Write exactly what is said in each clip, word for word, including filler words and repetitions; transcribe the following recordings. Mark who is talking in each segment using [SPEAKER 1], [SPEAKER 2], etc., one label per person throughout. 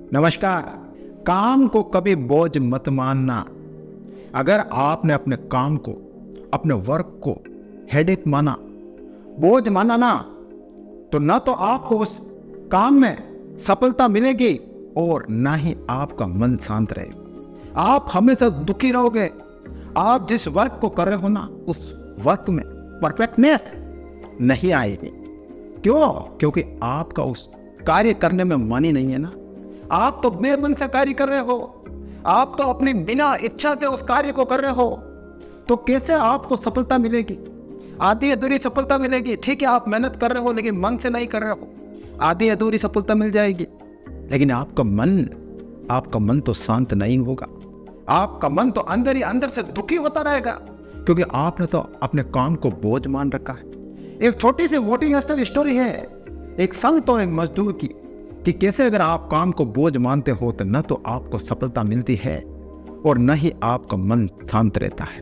[SPEAKER 1] नमस्कार। काम को कभी बोझ मत मानना। अगर आपने अपने काम को, अपने वर्क को हेडेक माना, बोझ माना ना, तो ना तो आपको उस काम में सफलता मिलेगी और ना ही आपका मन शांत रहेगा। आप हमेशा दुखी रहोगे। आप जिस वर्क को कर रहे हो ना, उस वर्क में परफेक्टनेस नहीं आएगी। क्यों? क्योंकि आपका उस कार्य करने में मन ही नहीं है ना। आप तो बेमन से कार्य कर रहे हो। आप तो अपनी बिना इच्छा से उस कार्य को कर रहे हो। तो कैसे आपको सफलता मिलेगी? आधी अधूरी सफलता मिलेगी। ठीक है, आप मेहनत कर रहे हो लेकिन मन से नहीं कर रहे हो, आधी अधूरी सफलता मिल जाएगी। लेकिन आपका मन आपका मन तो शांत नहीं होगा। आपका मन तो अंदर ही अंदर से दुखी होता रहेगा, क्योंकि आपने तो अपने काम को बोझ मान रखा है। एक छोटी सी मोटिवेशनल स्टोरी है एक संत और एक मजदूर की, कि कैसे अगर आप काम को बोझ मानते हो तो न तो आपको सफलता मिलती है और न ही आपका मन शांत रहता है।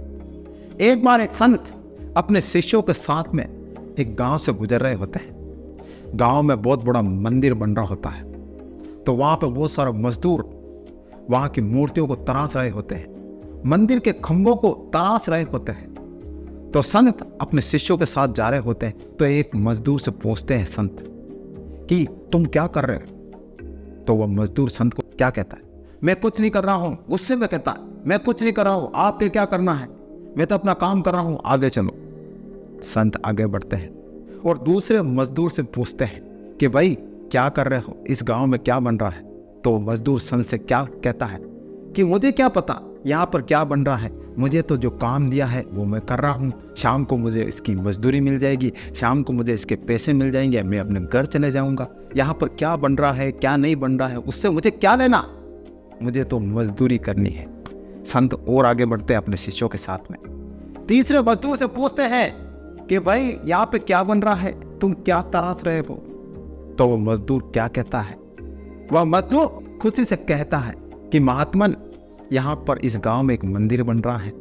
[SPEAKER 1] एक बार एक संत अपने शिष्यों के साथ में एक गांव से गुजर रहे होते हैं। गांव में बहुत बड़ा मंदिर बन रहा होता है, तो वहां पर बहुत सारे मजदूर वहां की मूर्तियों को तराश रहे होते हैं, मंदिर के खंभों को तराश रहे होते हैं। तो संत अपने शिष्यों के साथ जा रहे होते हैं, तो एक मजदूर से पूछते हैं संत कि तुम क्या कर रहे हो? तो वह मजदूर संत को क्या कहता है? मैं कुछ नहीं कर रहा हूं। गुस्से में कहता है, मैं कुछ नहीं कर रहा हूं, आपके क्या करना है, मैं तो अपना काम कर रहा हूं, आगे चलो। संत आगे बढ़ते हैं और दूसरे मजदूर से पूछते हैं कि भाई क्या कर रहे हो, इस गांव में क्या बन रहा है? तो मजदूर संत से क्या कहता है कि मुझे क्या पता यहाँ पर क्या बन रहा है, मुझे तो जो काम दिया है वो मैं कर रहा हूँ। शाम को मुझे इसकी मजदूरी मिल जाएगी, शाम को मुझे इसके पैसे मिल जाएंगे, मैं अपने घर चले जाऊँगा। यहाँ पर क्या बन रहा है क्या नहीं बन रहा है उससे मुझे क्या लेना, मुझे तो मजदूरी करनी है। संत और आगे बढ़ते हैं अपने शिष्यों के साथ में। तीसरे मजदूर से पूछते हैं कि भाई यहाँ पे क्या बन रहा है, तुम क्या तराश रहे हो? तो वो मजदूर क्या कहता है? वह मजदूर खुशी से कहता है कि महात्मन, यहाँ पर इस गांव में एक मंदिर बन रहा है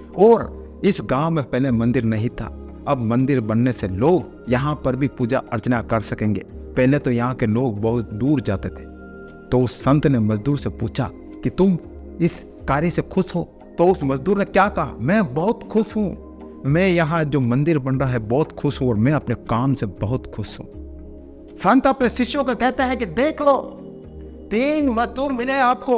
[SPEAKER 1] और इस गांव में पहले मंदिर नहीं था। अब मंदिर बनने से लोग यहाँ पर भी पूजा अर्चना कर सकेंगे। पहले तो यहाँ के लोग बहुत दूर जाते थे। तो उस संत ने मजदूर से पूछा कि तुम इस कार्य से खुश हो? तो उस मजदूर ने क्या कहा? मैं बहुत खुश हूँ, मैं यहाँ जो मंदिर बन रहा है बहुत खुश हूँ और मैं अपने काम से बहुत खुश हूँ। संत अपने शिष्यों को कहता है कि देख लो, तीन मजदूर मिले आपको,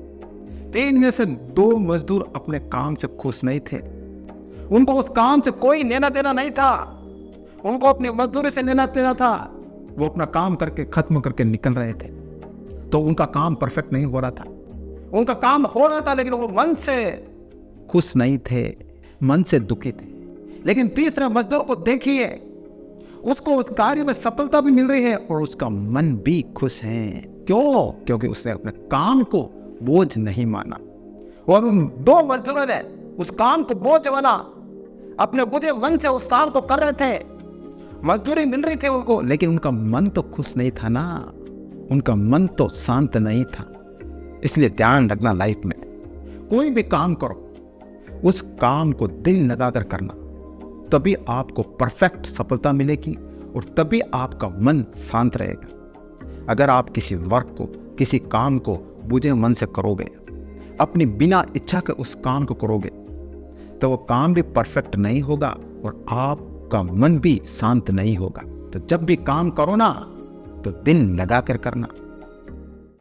[SPEAKER 1] तीन में से दो मजदूर अपने काम से खुश नहीं थे। उनको उस काम से कोई लेना देना नहीं था, उनको अपनी मजदूरी से लेना देना था। वो अपना काम करके खत्म करके निकल रहे थे, तो उनका काम परफेक्ट नहीं हो रहा था। उनका काम हो रहा था लेकिन वो मन से खुश नहीं थे, मन से दुखी थे। लेकिन तीसरे मजदूर को देखिए, उसको उस कार्य में सफलता भी मिल रही है और उसका मन भी खुश है। क्यों? क्योंकि उसने अपने काम को बोझ नहीं माना। और उन दो मजदूरों ने उस काम को बोझ माना, अपने बुरे मन से उस काम को कर रहे थे, मजदूरी मिल रही थी उनको, लेकिन उनका मन तो खुश नहीं था ना, उनका मन तो शांत नहीं था। इसलिए ध्यान रखना, लाइफ में कोई भी काम करो, उस काम को दिल लगाकर करना, तभी आपको परफेक्ट सफलता मिलेगी और तभी आपका मन शांत रहेगा। अगर आप किसी वर्क को, किसी काम को बुझे मन से करोगे, अपनी बिना इच्छा के उस काम को करोगे, तो वो काम भी परफेक्ट नहीं होगा और आपका मन भी शांत नहीं होगा। तो जब भी काम करो ना, तो दिल लगाकर करना,